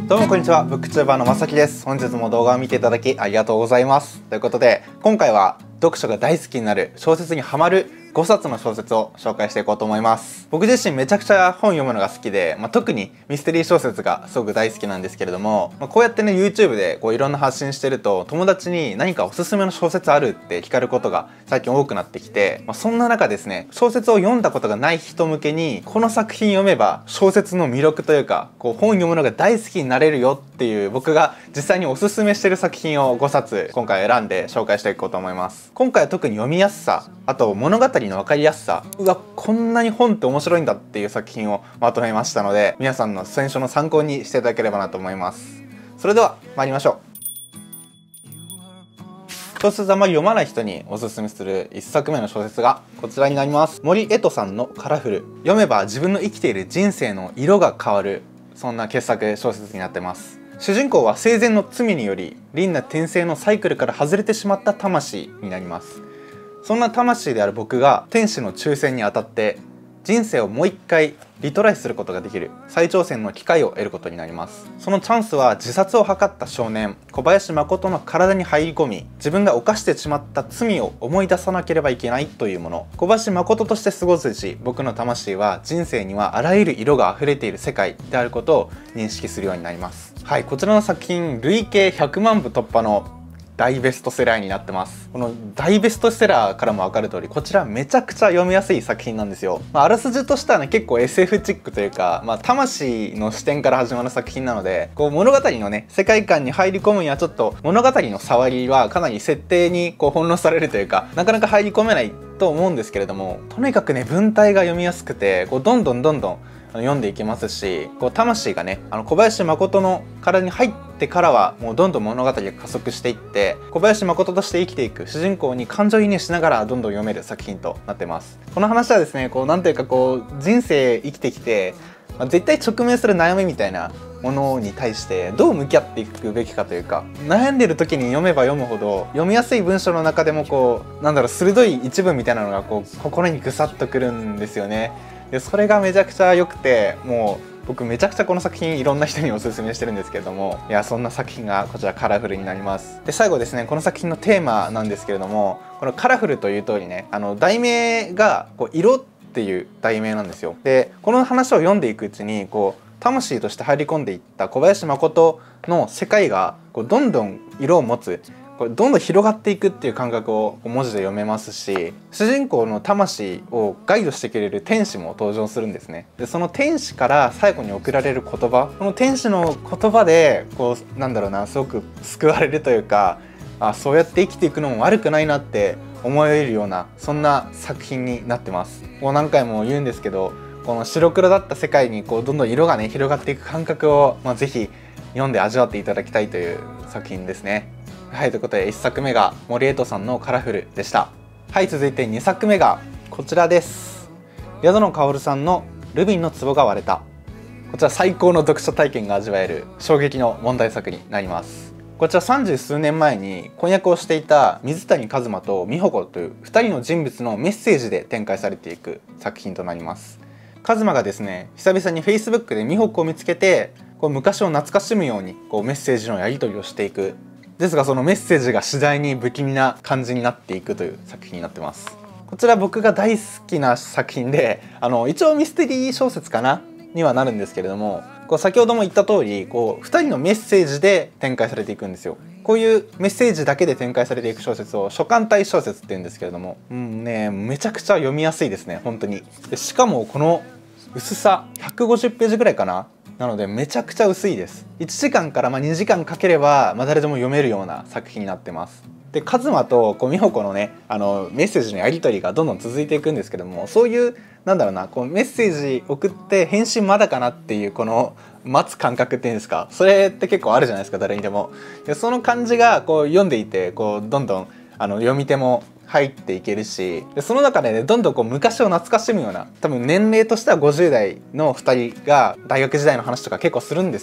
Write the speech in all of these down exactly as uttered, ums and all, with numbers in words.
どうもこんにちは、ブックチューバーのまさきです。本日も動画を見ていただきありがとうございます。ということで、今回は読書が大好きになる、小説にハマるごさつの小説を紹介していこうと思います。僕自身めちゃくちゃ本読むのが好きで、まあ、特にミステリー小説がすごく大好きなんですけれども、まあ、こうやってね YouTube でこういろんな発信してると、友達に何かおすすめの小説あるって聞かれることが最近多くなってきて、まあ、そんな中ですね、小説を読んだことがない人向けにこの作品読めば小説の魅力というか、こう本読むのが大好きになれるよっていう、僕が実際におすすめしてる作品をごさつ今回選んで紹介していこうと思います。今回は特に読みやすさ、あと物語の分かりやすさ、うわこんなに本って面白いんだっていう作品をまとめましたので、皆さんの選書の参考にしていただければなと思います。それでは参りましょう。小説あまり読まない人におすすめするいっさくめの小説がこちらになります。森絵都さんのカラフル。読めば自分の生きている人生の色が変わる、そんな傑作小説になってます。主人公は生前の罪により輪廻転生のサイクルから外れてしまった魂になります。そんな魂である僕が天使の抽選に当たって人生をもう一回リトライすることができる再挑戦の機会を得ることになります。そのチャンスは自殺を図った少年小林誠の体に入り込み、自分が犯してしまった罪を思い出さなければいけないというもの。小林誠として過ごすうち、僕の魂は人生にはあらゆる色が溢れている世界であることを認識するようになります。はい、こちらの作品累計ひゃくまんぶ突破の大ベストセラーになってます。この大ベストセラーからも分かる通り、こちらめちゃくちゃ読みやすい作品なんですよ。まあ、あらすじとしてはね、結構 エスエフ チックというか、まあ、魂の視点から始まる作品なので、こう物語のね世界観に入り込むにはちょっと物語の触りはかなり設定にこう翻弄されるというか、なかなか入り込めないと思うんですけれども、とにかくね文体が読みやすくて、こうどんどんどんどん読んでいけますし、こう魂がねあの小林誠の体に入ってからはもうどんどん物語が加速していって、小林誠として生きていく主人公に感情移入しながらどんどん読める作品となってます。この話はですね、こうなんていうかこう人生生きてきて、まあ、絶対直面する悩みみたいなものに対してどう向き合っていくべきかというか、悩んでる時に読めば読むほど読みやすい文章の中でもこうなんだろう鋭い一文みたいなのがこう心にぐさっとくるんですよね。でそれがめちゃくちゃ良くて、もう僕めちゃくちゃこの作品いろんな人におすすめしてるんですけれども、いやそんな作品がこちらカラフルになります。で最後ですね、この作品のテーマなんですけれども、このカラフルという通りね、あの題名がこう色っていう題名なんですよ。でこの話を読んでいくうちにこう魂として入り込んでいった小林誠の世界がこうどんどん色を持つ、これどんどん広がっていくっていう感覚を文字で読めますし、主人公の魂をガイドしてくれる天使も登場するんですね。でその天使から最後に送られる言葉、この天使の言葉でこうなんだろうな、すごく救われるというか、あそうやって生きていくのも悪くないなって思えるような、そんな作品になってます。もう何回も言うんですけど、この白黒だった世界にこうどんどん色がね広がっていく感覚を、まあ、ぜひ読んで味わっていただきたいという作品ですね。はい、ということでいっさくめが森絵都さんのカラフルでした。はい、続いてにさくめがこちらです。宿野薫さんのルビンの壺が割れた。こちら最高の読書体験が味わえる衝撃の問題作になります。こちらさんじゅうすうねんまえに婚約をしていた水谷一馬と美穂子というふたりの人物のメッセージで展開されていく作品となります。一馬がですね、久々に フェイスブック で美穂子を見つけて、こう昔を懐かしむようにこうメッセージのやり取りをしていく。ですがそのメッセージが次第に不気味な感じになっていくという作品になってます。こちら僕が大好きな作品で、あの一応ミステリー小説かなにはなるんですけれども、こう先ほども言った通りこうふたりのメッセージで展開されていくんですよ。こういうメッセージだけで展開されていく小説を書簡体小説って言うんですけれども、うんね、めちゃくちゃ読みやすいですね本当に。でしかもこの薄さひゃくごじゅっページぐらいかな、なのでめちゃくちゃ薄いです。いちじかんからまあにじかんかければ、まあ、誰でも読めるような作品になってます。で一馬とこう美穂子のねあのメッセージのやり取りがどんどん続いていくんですけども、そういうなんだろうな、こうメッセージ送って返信まだかなっていうこの待つ感覚っていうんですか、それって結構あるじゃないですか誰にでも。でその感じがこう読んでいてこうどんどんあの読み手も入っていけるし、でその中でねどんどんこう昔を懐かしむような、多分年齢としてはごじゅう代のふたりが大学時代の話とか結構するんですよ。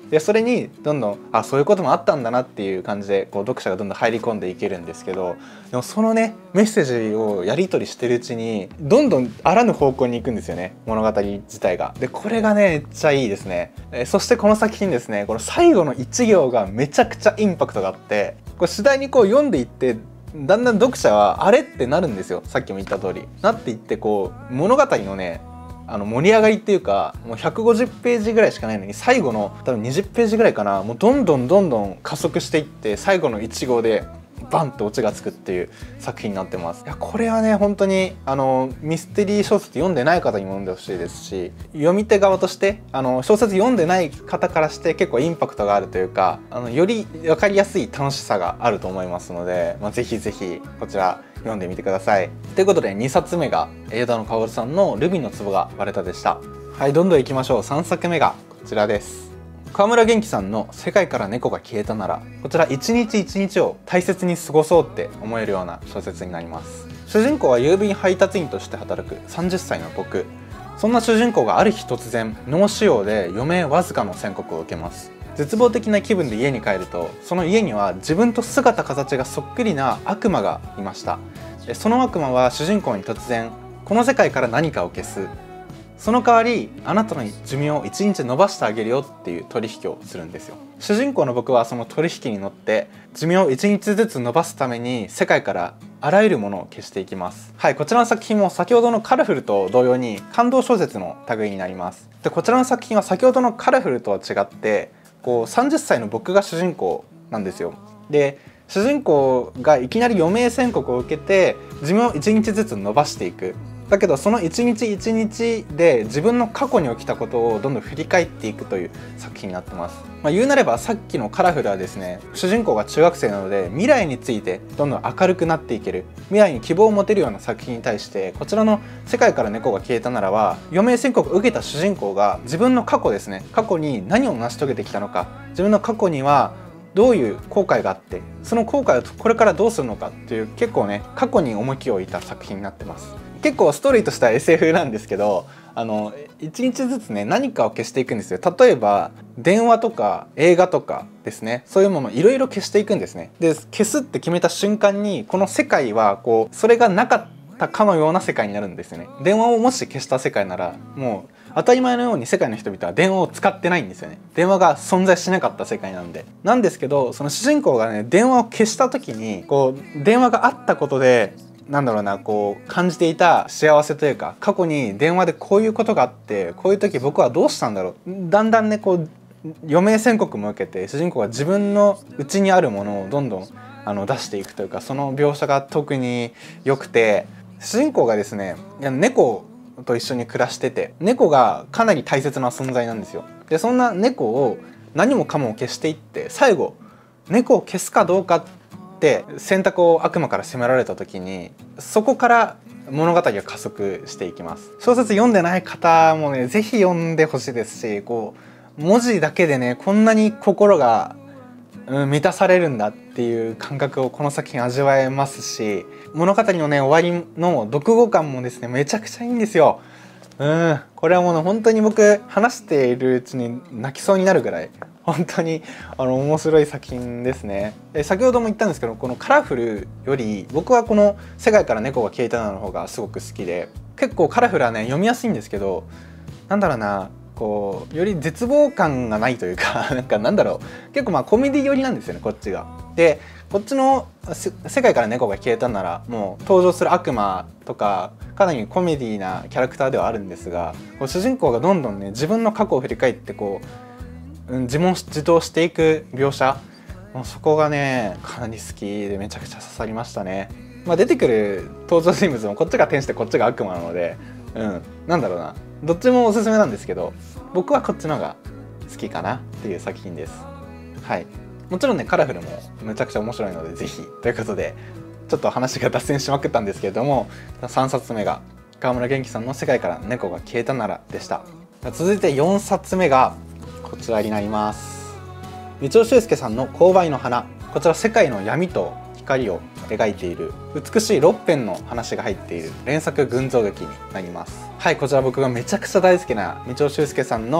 でそれにどんどんあそういうこともあったんだなっていう感じでこう読者がどんどん入り込んでいけるんですけど、でもそのねメッセージをやり取りしてるうちにどんどんあらぬ方向に行くんですよね、物語自体が。でこれがねめっちゃいいですね。えそしてこの作品ですね、この最後の一行がめちゃくちゃインパクトがあって、これ次第にこう読んでいってだんだん読者はあれってなるんですよ。さっきも言った通りなっていって、こう物語のねあの盛り上がりっていうか、もうひゃくごじゅっページぐらいしかないのに最後の多分にじゅっページぐらいかな、もうどんどんどんどん加速していって最後のいち号でバンってオチがつくっていう作品になってます。いやこれはね本当にあのミステリー小説読んでない方にも読んでほしいですし、読み手側としてあの小説読んでない方からして結構インパクトがあるというか、あのより分かりやすい楽しさがあると思いますので、まあ、ぜひぜひこちら読んでみてください。ということでにさつめが枝野薫さんの「ルビーの壺が割れた」でした。はい、どんどんいきましょう。さんさくめがこちらです。川村元気さんの「世界から猫が消えたなら」、こちら一日一日を大切に過ごそうって思えるような小説になります。主人公は郵便配達員として働くさんじゅっさいの僕。そんな主人公がある日突然脳腫瘍で余命わずかの宣告を受けます。絶望的な気分で家に帰ると、その家には自分と姿形がそっくりな悪魔がいました。その悪魔は主人公に突然この世界から何かを消す、その代わりあなたの寿命をいちにち延ばしてあげるよっていう取引をするんですよ。主人公の僕はその取引に乗って寿命をいちにちずつ延ばすために世界からあらゆるものを消していきます。はい、こちらの作品も先ほどのカラフルと同様に感動小説の類になります。でこちらの作品は先ほどのカラフルとは違ってこうさんじゅっさいの僕が主人公なんですよ。で主人公がいきなり余命宣告を受けて寿命をいちにちずつ延ばしていく。だけどその一日一日で自分の過去に起きたことをどんどん振り返っていくという作品になってます。まあ、言うなればさっきのカラフルはですね、主人公が中学生なので未来についてどんどん明るくなっていける、未来に希望を持てるような作品に対して、こちらの「世界から猫が消えたなら」は余命宣告を受けた主人公が自分の過去ですね、過去に何を成し遂げてきたのか、自分の過去にはどういう後悔があって、その後悔をこれからどうするのかっていう結構ね過去に重きを置いた作品になってます。結構ストーリーとした エスエフ なんですけど、あのいちにちずつね何かを消していくんですよ。例えば電話とか映画とかですね、そういうものいろいろ消していくんですね。で消すって決めた瞬間にこの世界はこうそれがなかったかのような世界になるんですよね。電話をもし消した世界ならもう当たり前のように世界の人々は電話を使ってないんですよね。電話が存在しなかった世界なんで。なんですけどその主人公がね電話を消した時にこう電話があったことでなんだろうな、こう感じていた幸せというか、過去に電話でこういうことがあってこういう時僕はどうしたんだろう、だんだんねこう余命宣告も受けて主人公が自分の内にあるものをどんどんあの出していくというか、その描写が特に良くて、主人公がですね猫と一緒に暮らしてて、猫がかなり大切な存在なんですよ。でそんな猫を何もかも消していって最後猫を消すかどうかってで選択を悪魔から迫られた時にそこから物語が加速していきます。小説読んでない方もね是非読んでほしいですし、こう文字だけでねこんなに心が、うん、満たされるんだっていう感覚をこの作品味わえますし、物語のね終わりの読後感もですねめちゃくちゃいいんですよ。うんこれはもう本当に僕話しているうちに泣きそうになるぐらい本当にあの面白い作品ですね。え先ほども言ったんですけど、このカラフルより僕はこの「世界から猫が消えたな」の方がすごく好きで、結構カラフルはね読みやすいんですけど、なんだろうな、こうより絶望感がないというかなんかなんだろう、結構まあコメディ寄りなんですよねこっちが。でこっちの「世界から猫が消えたなら」もう登場する悪魔とかかなりコメディなキャラクターではあるんですが、こう主人公がどんどんね自分の過去を振り返ってこう自問自答していく描写、もうそこがねかなり好きでめちゃくちゃ刺さりましたね。まあ、出てくる登場人物もこっちが天使でこっちが悪魔なので、うん、なんだろうな、どっちもおすすめなんですけど僕はこっちの方が好きかなっていう作品です。はい、もちろんねカラフルもめちゃくちゃ面白いのでぜひということで、ちょっと話が脱線しまくったんですけれども、さんさつめが川村元気さんの「世界から猫が消えたなら」でした。続いてよんさつめがこちらになります。三尾修介さんの「勾配の花」、こちら世界の闇と光を描いている美しいろっぺんの話が入っている連作群像劇になります。はい、こちら僕がめちゃくちゃ大好きな三尾修介さんの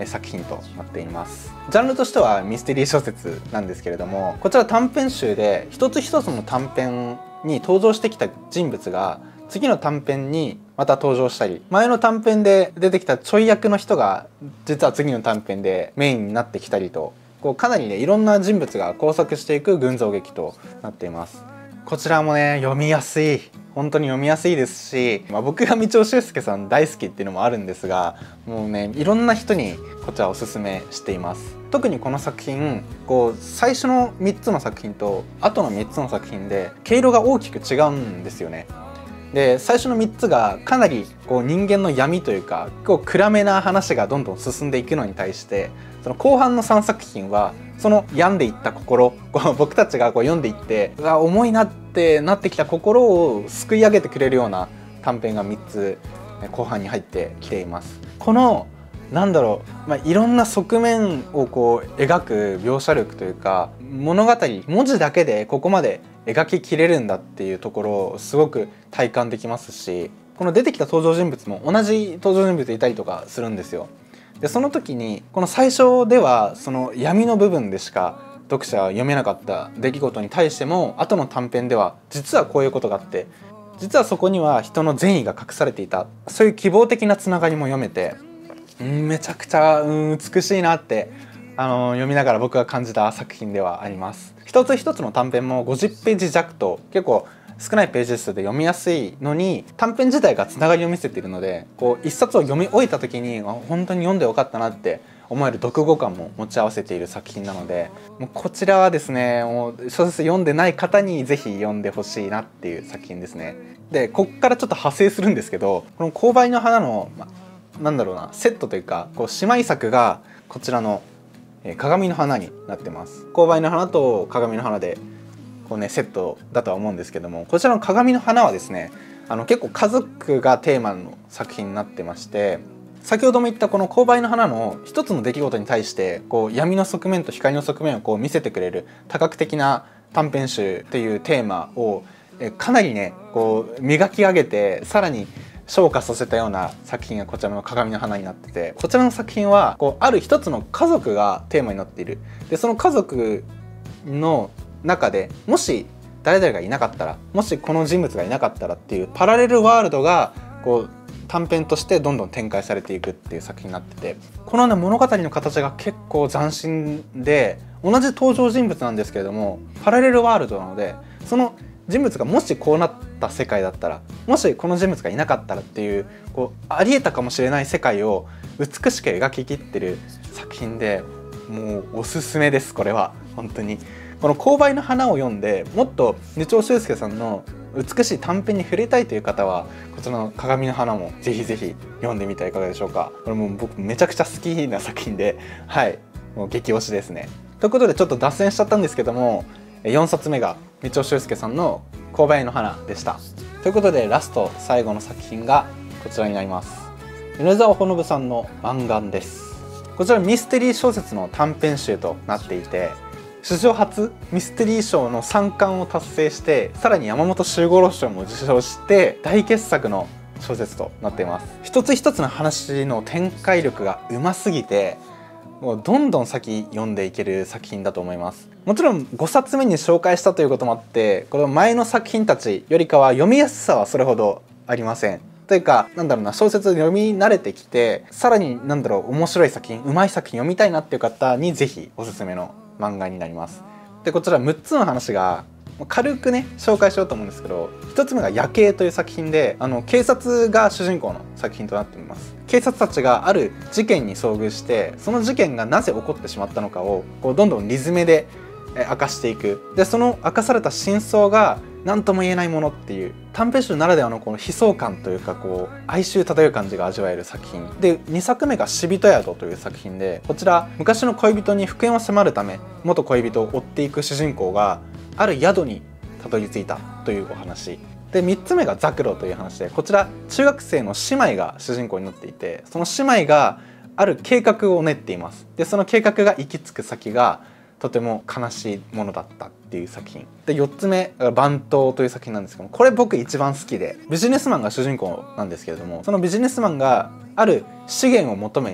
作品となっています。ジャンルとしてはミステリー小説なんですけれども、こちら短編集で一つ一つの短編に登場してきた人物が次の短編にまた登場したり、前の短編で出てきたちょい役の人が実は次の短編でメインになってきたりと、こうかなりねいろんな人物が交錯していく群像劇となっています。こちらもね読みやすい、本当に読みやすいですし、まあ、僕が道尾修介さん大好きっていうのもあるんですが、もうねいろんな人にこちらおすすめしています。特にこの作品、こう最初のみっつの作品と後のみっつの作品で毛色が大きく違うんですよね。で最初のみっつがかなりこう人間の闇というかこう暗めな話がどんどん進んでいくのに対して、その後半のさんさく品はその病んでいった心、こう僕たちがこう読んでいってうわ重いなってなってきた心を救い上げてくれるような短編がみっつ後半に入ってきています。このなんだろう、まあ、いろんな側面をこう描く描写力というか、物語文字だけでここまで描ききれるんだっていうところをすごく体感できますし、この出てきた登場人物も同じ登場人物いたりとかするんですよ。でその時にこの最初ではその闇の部分でしか読者は読めなかった出来事に対しても、後の短編では実はこういうことがあって、実はそこには人の善意が隠されていた、そういう希望的なつながりも読めて、うんめちゃくちゃうん美しいなってあの読みながら僕が感じた作品ではあります。一つ一つの短編もごじゅっページ弱と結構少ないページ数で読みやすいのに、短編自体がつながりを見せているので、こう一冊を読み終えた時に本当に読んでよかったなって思える読後感も持ち合わせている作品なので、もうこちらはですねもう小説読んでない方にぜひ読んでほしいなっていう作品ですね。でこっからちょっと派生するんですけど、この勾配の花の、ま、なんだろうなセットというかこう姉妹作がこちらの鏡の花になってます。勾配の花と鏡の花でこうねセットだとは思うんですけども、こちらの鏡の花はですねあの結構家族がテーマの作品になってまして、先ほども言ったこの勾配の花の一つの出来事に対してこう闇の側面と光の側面をこう見せてくれる多角的な短編集というテーマをえかなりねこう磨き上げてさらに昇華させたような作品がこちらの鏡の花になってて、こちらの作品はこうある一つの家族がテーマになっている。でその家族の中でもし誰々がいなかったら、もしこの人物がいなかったらっていうパラレルワールドがこう短編としてどんどん展開されていくっていう作品になってて、このね物語の形が結構斬新で、同じ登場人物なんですけれどもパラレルワールドなので、その人物がもしこうなった世界だったら、もしこの人物がいなかったらっていうこうありえたかもしれない世界を美しく描ききってる作品で、もうおすすめです。これは本当にこの勾配の花を読んでもっと二丁修介さんの美しい短編に触れたいという方はこちらの鏡の花もぜひぜひ読んでみてはいかがでしょうか。これもう僕めちゃくちゃ好きな作品で、はいもう激推しですね。ということでちょっと脱線しちゃったんですけども、よんさつめが三丁修介さんの勾配の花でした。ということでラスト最後の作品がこちらになります。米沢ほのぶさんの満願です。こちらミステリー小説の短編集となっていて、史上初ミステリー賞のさんかんを達成して、さらに山本周五郎賞も受賞して大傑作の小説となっています。一つ一つの話の展開力がうますぎて、もうどんどん先読んでいける作品だと思います。もちろんごさつめに紹介したということもあって、この前の作品たちよりかは読みやすさはそれほどありません。というかなんだろうな、小説読み慣れてきて、さらになんだろう面白い作品、うまい作品読みたいなっていう方にぜひおすすめの漫画になります。でこちらむっつの話が軽くね紹介しようと思うんですけど、ひとつめが夜警という作品で、あの警察が主人公の作品となっています。警察たちがある事件に遭遇して、その事件がなぜ起こってしまったのかをこうどんどんリズムで明かしていく。でその明かされた真相が何とも言えないものっていう短編集ならではのこの悲壮感というか、こう哀愁漂う感じが味わえる作品で、にさくめが死人宿という作品で、こちら昔の恋人に復縁を迫るため元恋人を追っていく主人公がある宿にたどり着いたというお話で、みっつめがザクロという話で、こちら中学生の姉妹が主人公になっていて、その姉妹がある計画を練っています。でその計画が行き着く先がとても悲しいものだったっていう作品で、よっつめ番頭という作品なんですけども、これ僕一番好きで、ビジネスマンが主人公なんですけれども、そのビジネスマンがある資源を求めに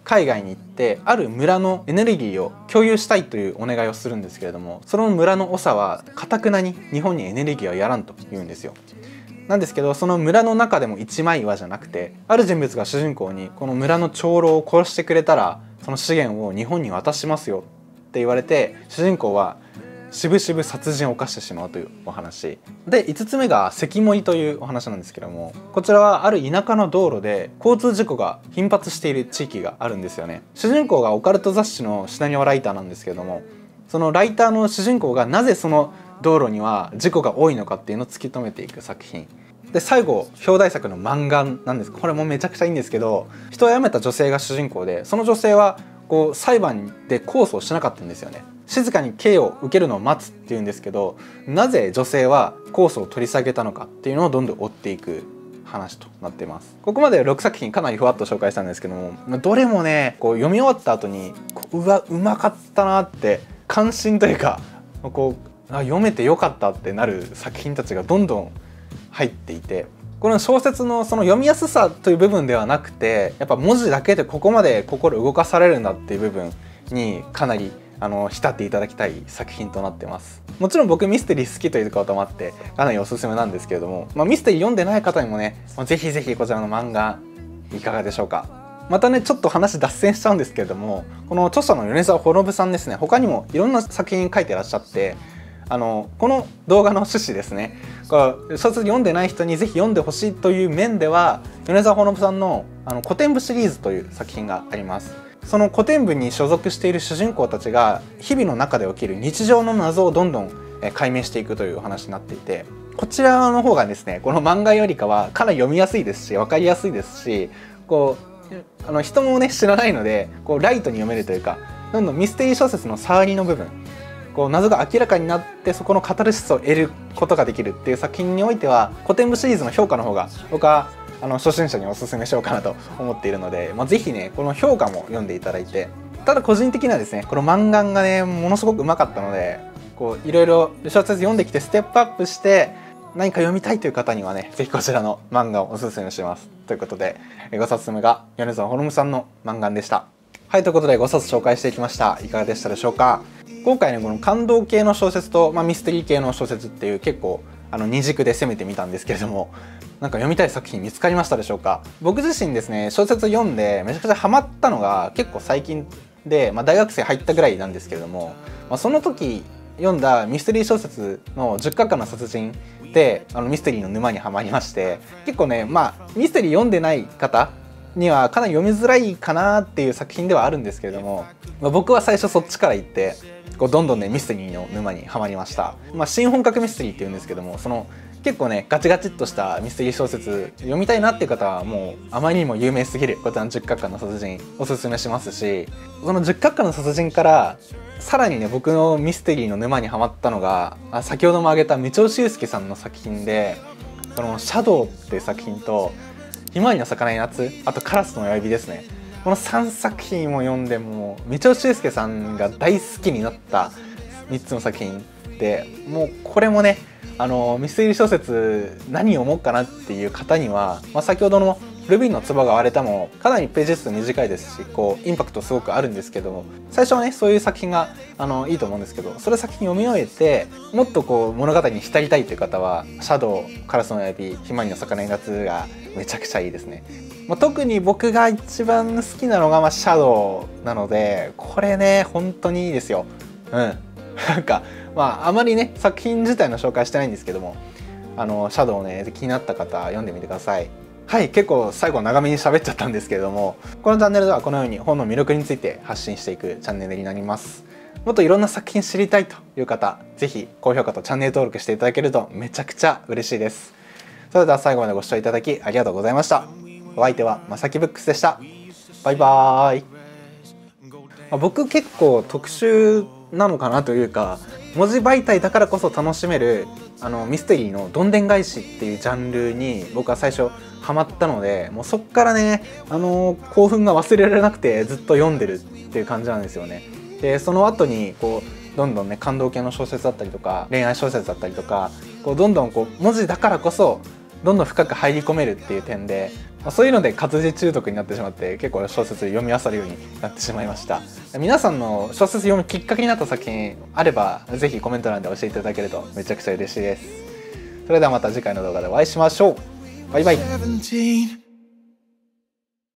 海外に行ってある村のエネルギーを共有したいというお願いをするんですけれども、その村の長は頑くなに日本にエネルギーはやらんと言うんですよ。なんですけど、その村の中でも一枚岩じゃなくて、ある人物が主人公にこの村の長老を殺してくれたらその資源を日本に渡しますよって言われて、主人公はしぶしぶ殺人を犯してしまうというお話で、いつつめが関森というお話なんですけども、こちらはある田舎の道路で交通事故が頻発している地域があるんですよね。主人公がオカルト雑誌のシナリオライターなんですけども、そのライターの主人公がなぜその道路には事故が多いのかっていうのを突き止めていく作品で、最後表題作の漫画なんです。これもめちゃくちゃいいんですけど、人を殺めた女性が主人公で、その女性はこう裁判で控訴をしなかったんですよね。静かに刑を受けるのを待つっていうんですけど、なぜ女性は控訴を取り下げたのかっていうのをどんどん追っていく話となっています。ここまでろくさく品かなりふわっと紹介したんですけども、どれもねこう読み終わった後にうわうまかったなって感心というか、こうあ読めてよかったってなる作品たちがどんどん入っていて、この小説のその読みやすさという部分ではなくて、やっぱ文字だけでここまで心動かされるんだっていう部分にかなりあの浸っていただきたい作品となってます。もちろん僕ミステリー好きということもあってかなりおすすめなんですけれども、まあ、ミステリー読んでない方にもねぜひぜひこちらの漫画いかがでしょうか。またねちょっと話脱線しちゃうんですけれども、この著者の米沢ほのぶさんですね、他にもいろんな作品書いてらっしゃって、あのこの動画の趣旨ですね、小説読んでない人にぜひ読んでほしいという面では、米沢ほのぶさんのあの古典部シリーズという作品があります。その古典部に所属している主人公たちが日々の中で起きる日常の謎をどんどん解明していくというお話になっていて、こちらの方がですねこの漫画よりかはかなり読みやすいですし分かりやすいですし、こうあの人もね知らないのでこうライトに読めるというか、どんどんミステリー小説の触りの部分、こう謎が明らかになってそこのカタルシスを得ることができるっていう作品においては、古典部シリーズの評価の方が僕はあの初心者におすすめしようかなと思っているので、まあ、ぜひねこの評価も読んでいただいて、ただ個人的にはですねこの漫画がねものすごくうまかったので、こういろいろ小説読んできてステップアップして何か読みたいという方にはねぜひこちらの漫画をおすすめします。ということでごさつめが米沢ほのぶさんの漫画でした。はい、ということでごさつ紹介していきました。いかがでしたでしょうか。今回ねこの感動系の小説と、まあ、ミステリー系の小説っていう結構あの二軸で攻めてみたんですけれども、なんか読みたい作品見つかりましたでしょうか。僕自身ですね小説読んでめちゃくちゃハマったのが結構最近で、まあ、大学生入ったぐらいなんですけれども、まあ、その時読んだミステリー小説のじゅっかかんの殺人であのミステリーの沼にはまりまして、結構ねまあミステリー読んでない方にはかなり読みづらいかなっていう作品ではあるんですけれども、まあ、僕は最初そっちから行ってこうどんどんねミステリーの沼にはまりました。まあ、新本格ミステリーっていうんですけども、その結構ねガチガチっとしたミステリー小説読みたいなっていう方はもうあまりにも有名すぎるこちらのじゅっかかんの殺人おすすめしますし、そのじゅっかかんの殺人からさらにね僕のミステリーの沼にはまったのがあ先ほども挙げた三丁修介さんの作品で、そのシャドウっていう作品とひまわりの咲かない夏、あとカラスの親指ですね、このさんさく品を読んでも三丁修介さんが大好きになったみっつの作品で、もうこれもねあのミステリー小説何読もうかなっていう方には、まあ、先ほどの「ルビーの唾が割れた」もかなりページ数短いですしこうインパクトすごくあるんですけども、最初はねそういう作品があのいいと思うんですけど、それ先に読み終えてもっとこう物語に浸りたいという方は「シャドウ」「カラスの指」「ひまわりの咲かない夏」がめちゃくちゃいいですね。まあ、特に僕が一番好きなのが、まあ、シャドウなのでこれね本当にいいですよ。うんなんかまああまりね作品自体の紹介してないんですけども、あのシャドウね気になった方読んでみてください。はい、結構最後長めに喋っちゃったんですけれども、このチャンネルではこのように本の魅力について発信していくチャンネルになります。もっといろんな作品知りたいという方、ぜひ高評価とチャンネル登録していただけるとめちゃくちゃ嬉しいです。それでは最後までご視聴いただきありがとうございました。お相手はまさきブックスでした。バイバーイ。僕結構特殊なのかなというか、文字媒体だからこそ楽しめるあのミステリーのどんでん返しっていうジャンルに僕は最初ハマったので、もうそっからねあの興奮が忘れられなくてずっと読んでるっていう感じなんですよね。でその後にこうどんどんね感動系の小説だったりとか恋愛小説だったりとかこうどんどんこう文字だからこそどんどん深く入り込めるっていう点でまあ、そういうので活字中毒になってしまって結構小説読み漁るようになってしまいました。皆さんの小説読むきっかけになった作品あればぜひコメント欄で教えていただけるとめちゃくちゃ嬉しいです。それではまた次回の動画でお会いしましょう。バイバイ。